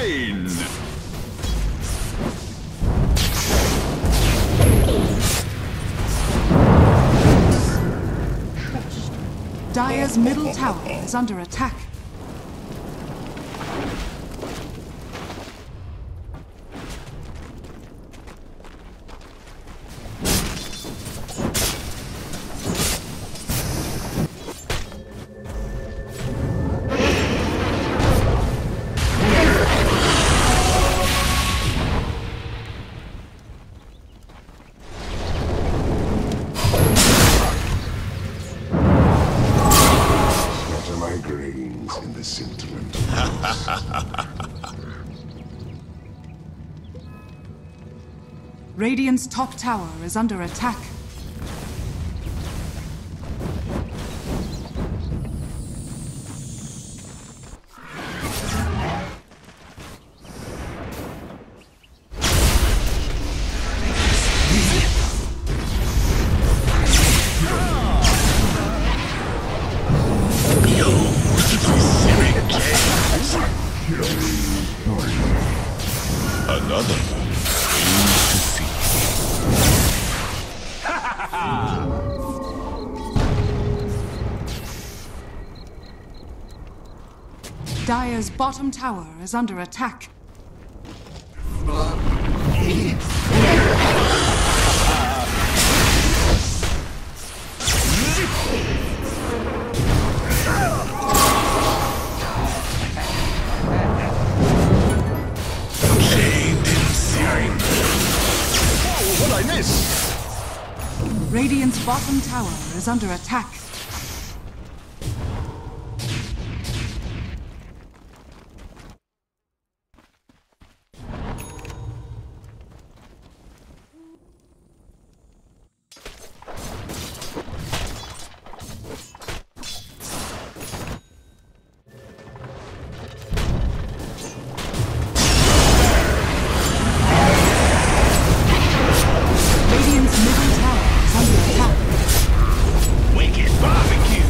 slain! Dire's middle tower is under attack. Radiant's top tower is under attack. Another to see. Dire's bottom tower is under attack. What I miss? Radiant's bottom tower is under attack. Radiant's middle tower is under attack. Wicked barbecue!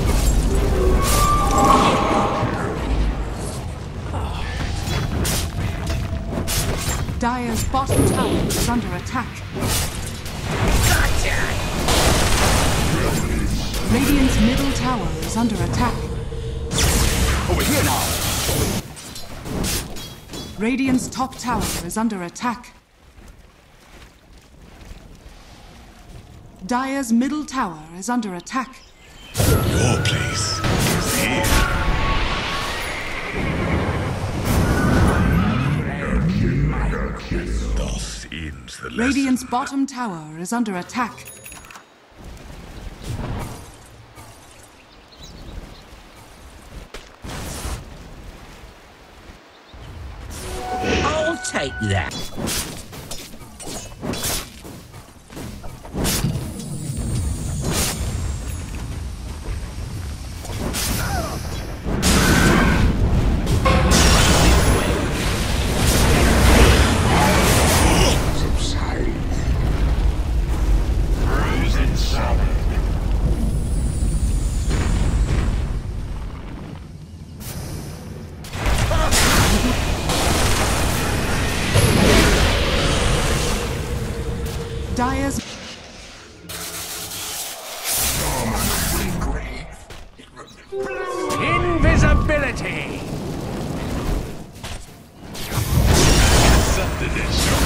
Dire's bottom tower is under attack. Gotcha! Radiant's middle tower is under attack. Over here now! Radiant's top tower is under attack. Dire's middle tower is under attack. Your place is here. Thus ends the lesson. Radiant's bottom tower is under attack. I'll take that. Dire's Invisibility! Something that shows.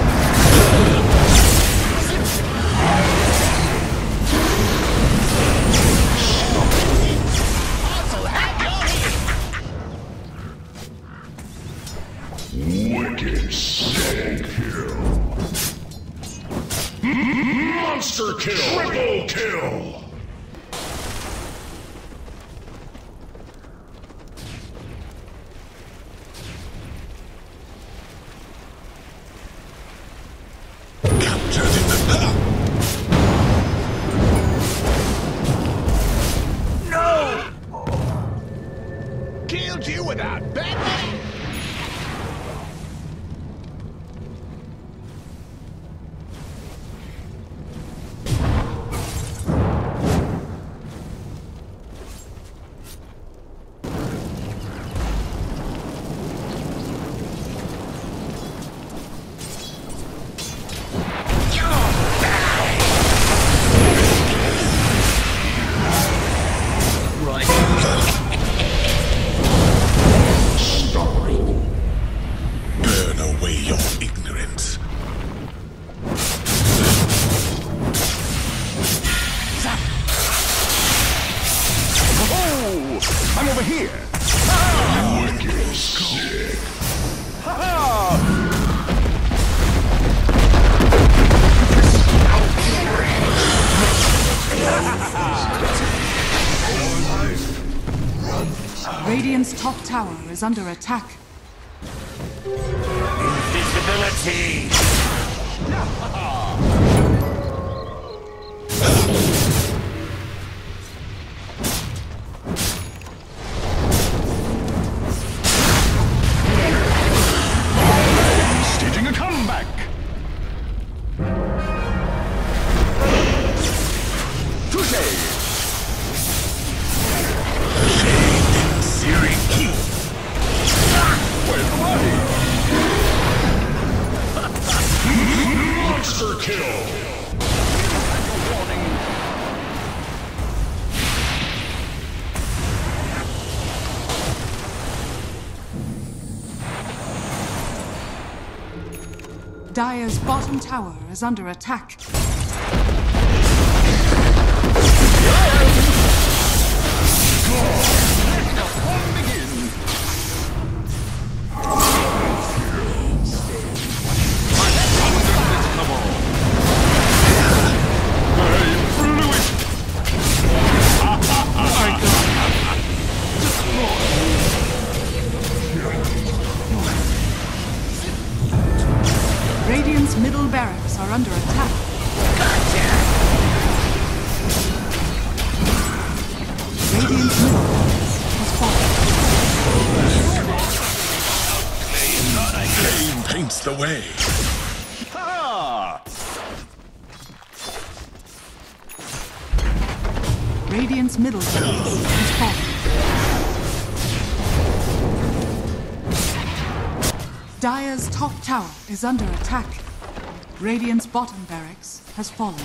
Wicked solo kill. Monster kill. Triple kill. Captured in the path. No! Killed you without Batman? Radiant's top tower is under attack. Invisibility! Staging a comeback. Touché. Searing heat. Where's the body? Monster kill. Dire's bottom tower is under attack. Radiant's middle barracks are under attack. Radiant's middle barracks has fallen. Flame paints the way. Radiant's middle barracks has fallen. Dire's top tower is under attack. Radiant's bottom barracks has fallen.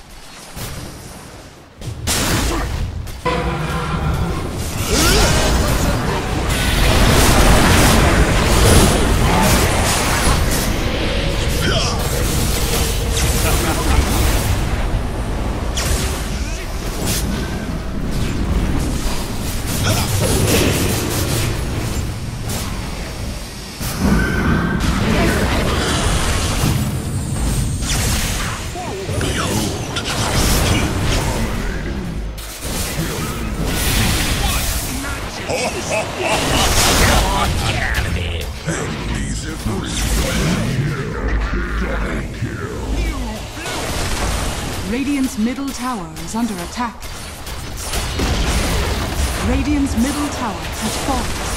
Radiant's middle tower is under attack. Radiant's middle tower has fallen.